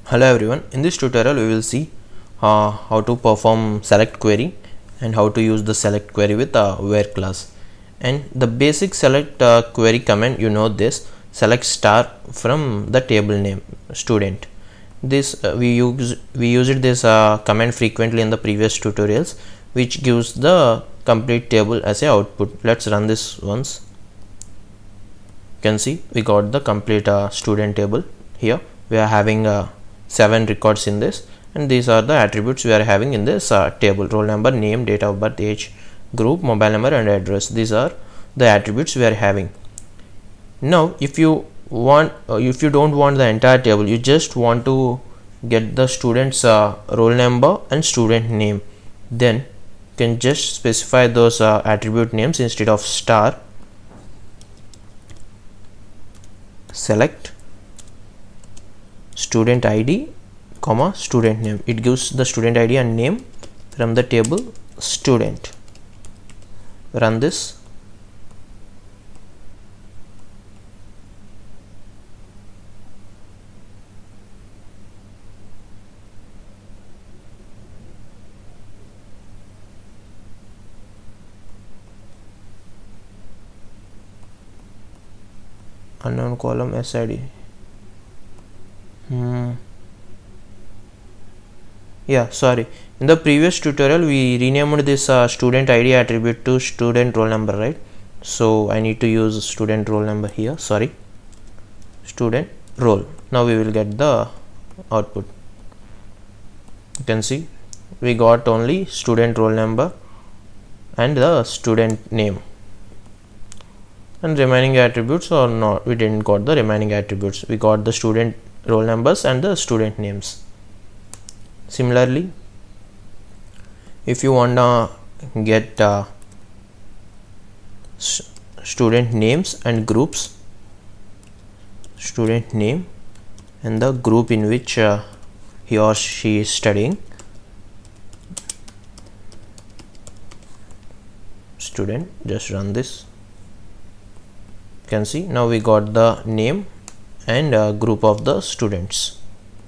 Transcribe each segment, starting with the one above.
Hello everyone, in this tutorial we will see how to perform select query and how to use the select query with where class. And the basic select query command, you know this, select star from the table name student. This we used this command frequently in the previous tutorials, which gives the complete table as a output. Let's run this once. You can see we got the complete student table. Here we are having 7 records in this, and these are the attributes we are having in this table: roll number, name, date of birth, age, group, mobile number and address. These are the attributes we are having. Now if you don't want the entire table, you just want to get the student's roll number and student name, then you can just specify those attribute names instead of star. Select student ID comma student name. It gives the student ID and name from the table student. Run this. Unknown column SID. Yeah, sorry, in the previous tutorial we renamed this student ID attribute to student roll number, right? So I need to use student roll number here. Sorry, student roll. Now we will get the output. You can see we got only student roll number and the student name, and remaining attributes or not, we didn't got the remaining attributes. We got the student roll numbers and the student names. Similarly, if you want to get student names and groups, student name and the group in which he or she is studying, student, just run this. You can see now we got the name and group of the students.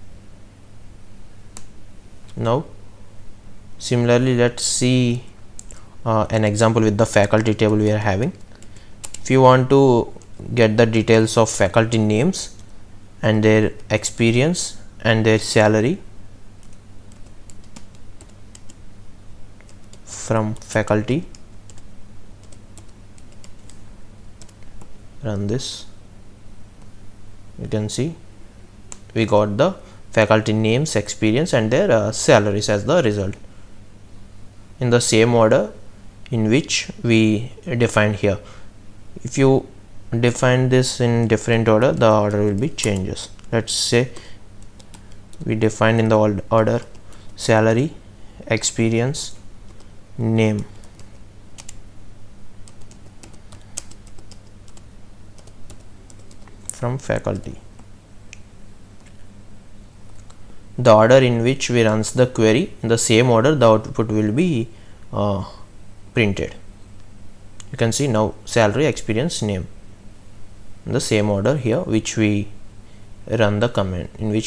Now similarly, let's see an example with the faculty table we are having. If you want to get the details of faculty names and their experience and their salary from faculty, run this. You can see we got the faculty names, experience and their salaries as the result in the same order in which we defined here. If you define this in different order, the order will be changes. Let's say we define in the order salary, experience, name. From faculty. The order in which we runs the query, in the same order the output will be printed. You can see now salary, experience, name in the same order here which we run the command,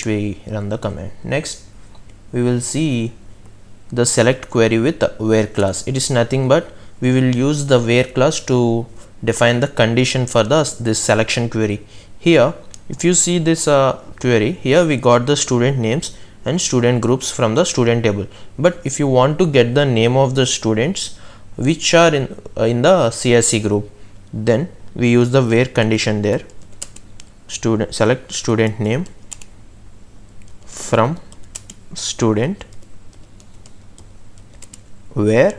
Next we will see the select query with where class. It is nothing but we will use the where class to define the condition for this selection query. Here if you see this query, here we got the student names and student groups from the student table, but if you want to get the name of the students which are in the CSE group, then we use the where condition there. Select student name from student where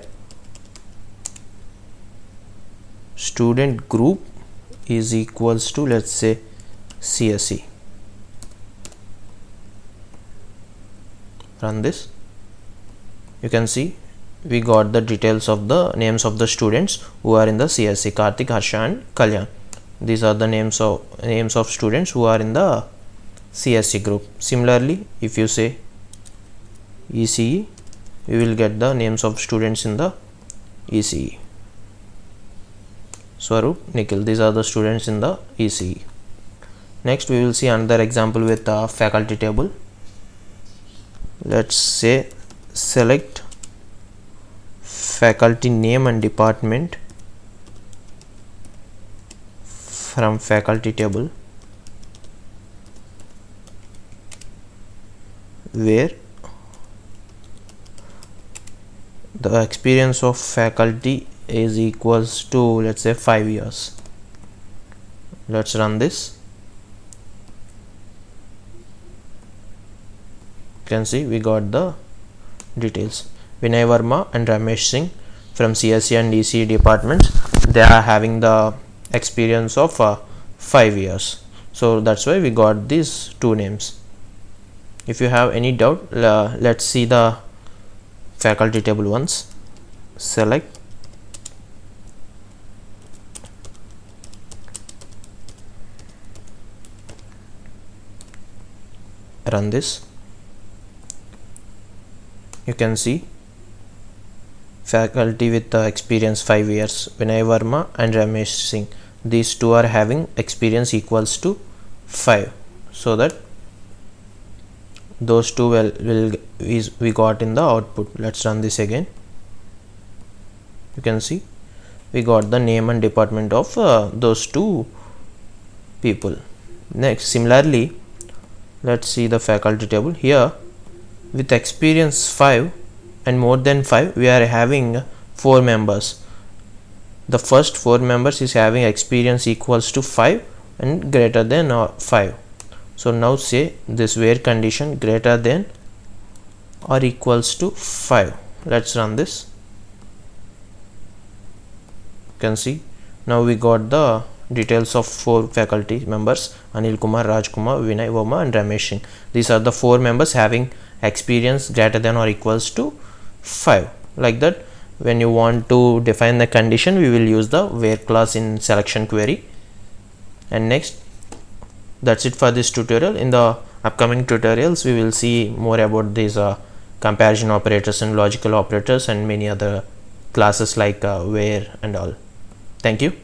student group is equals to, let's say, CSE. Run this. You can see we got the details of the names of the students who are in the CSE: Karthik, Harsha and Kalyan. These are the names of students who are in the CSE group. Similarly, if you say ECE, we will get the names of students in the ECE. Swarup, Nikhil, these are the students in the ECE. Next we will see another example with the faculty table. let's say select faculty name and department from faculty table, where the experience of faculty is equals to, let's say, 5 years. Let's run this. You can see we got the details. Vinay Verma and Ramesh Singh from CSE and ECE departments, they are having the experience of 5 years. So that's why we got these two names. If you have any doubt, let's see the faculty table once. Select run this. You can see faculty with experience 5 years, Vinay Verma and Ramesh Singh. These two are having experience equals to 5, so that those two we got in the output. Let's run this again. You can see we got the name and department of those two people. Next, similarly, let's see the faculty table. Here with experience 5 and more than 5, we are having 4 members. The first 4 members is having experience equals to 5 and greater than 5. So now say this where condition greater than or equals to 5. Let's run this. You can see now we got the details of 4 faculty members: Anil Kumar, Raj Kumar, Vinay Verma and Ramesh Singh. These are the 4 members having experience greater than or equals to 5. Like that, when you want to define the condition, we will use the where clause in selection query. And next, that's it for this tutorial. In the upcoming tutorials, we will see more about these comparison operators and logical operators and many other classes like where and all. Thank you.